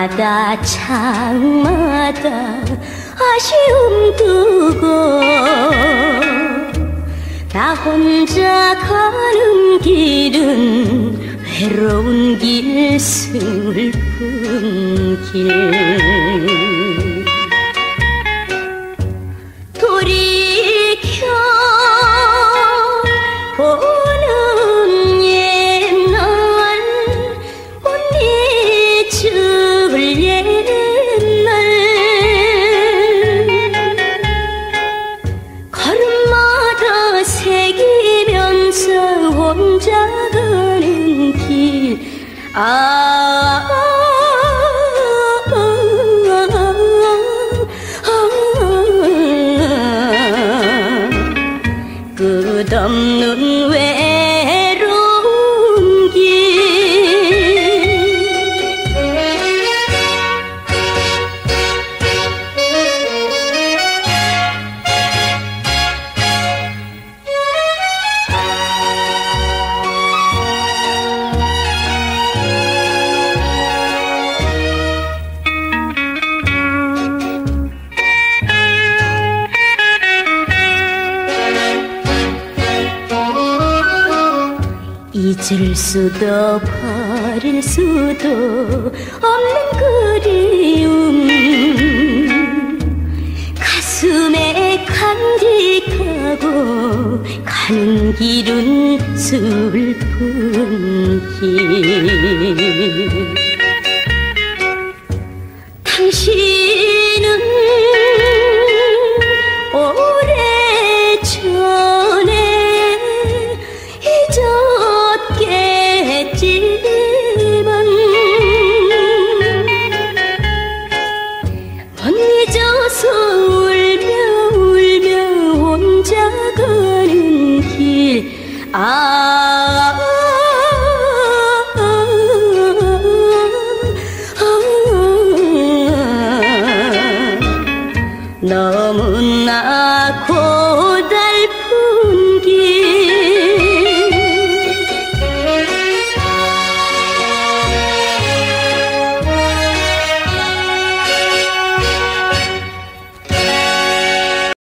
장마다 장마다 아쉬움 두고 나 혼자 가는 길은 외로운 길 슬픈 길 돌이켜 보는 옛날 못 잊을 옛날 걸음마다 새기면서 혼자 가는 길 끝없는 외로운 길 잊을 수도 버릴 수도 없는 그리움 가슴에 간직하고 가는 길은 슬픈 길 당신은 오래전에 잊었겠지만 못 잊어서 울며 울며 혼자 가는 길 너무나